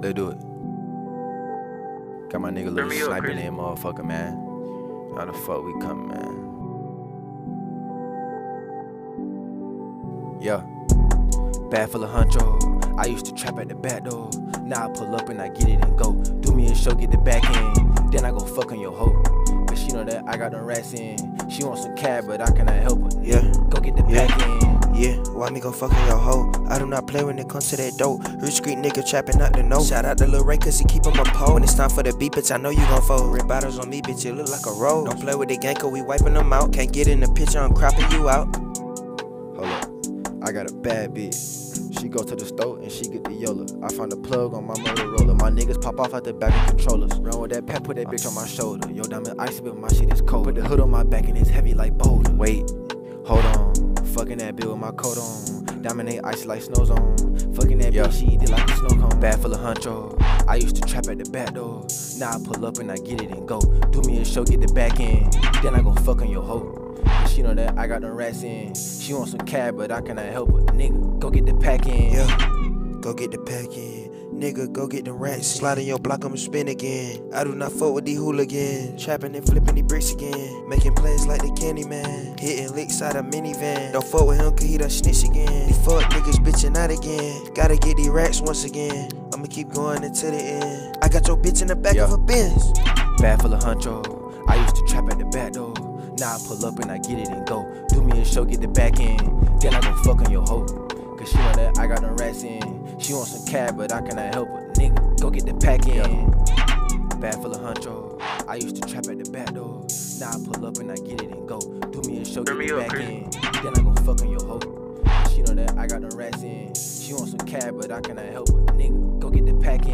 Let's do it. Got my nigga Lil sniping in motherfucker, man. How the fuck we coming, man? Yeah. Bag full of honcho. I used to trap at the back door. Now I pull up and I get it and go. Do me a show, get the back in. Then I go fuck on your hoe. Cause she know that I got them rats in. She want some cab, but I cannot help her. Yeah. Go get the back in. Yeah, why me go fuck on your hoe? I do not play when it comes to that dope. Rich street nigga trapping out the note. Shout out to Lil Ray cause he keep him a pole. When it's time for the beat, bitch, I know you gon' fold. Red bottles on me, bitch, it look like a roll. Don't play with the gang cause we wiping them out. Can't get in the picture, I'm cropping you out. Hold up, I got a bad bitch. She go to the store and she get the Yola. I found a plug on my Motorola. My niggas pop off out the back of controllers. Run with that pet, put that bitch on my shoulder. Yo, diamond icy, but my shit is cold. Put the hood on my back and it's heavy like boulder. Wait, hold on. Fucking that bitch with my coat on. Diamond ain't icy like snow zone. Fucking that bitch, she eat it like a snow cone. Bag full of honcho. I used to trap at the back door. Now I pull up and I get it and go. Do me a show, get the back in. Then I go fuck on your hoe. Cause she know that I got them rats in. She want some cab, but I cannot help her. Nigga, go get the pack in. Yeah, go get the pack in. Nigga, go get the rats. Slide in your block, I'ma spin again. I do not fuck with these hooligans. Trapping and flipping these bricks again. Making plays like the candy man. Hitting licks out of minivan. Don't fuck with him cause he done snitch again. These fuck niggas bitching out again. Gotta get these rats once again. I'ma keep going until the end. I got your bitch in the back of a Benz. Bag full of honcho. I used to trap at the back door. Now I pull up and I get it and go. Do me a show, get the back in. Then I go fuck on your hoe. Cause she know that I got them rats in. She want some cab, but I cannot help her. Nigga, go get the pack in. Bag full of honcho. I used to trap at the back door. Now I pull up and I get it and go. Do me a show, get the back in. Then I go fuck on your hoe. Cause she know that I got them rats in. She want some cab, but I cannot help her. Nigga, go get the pack in.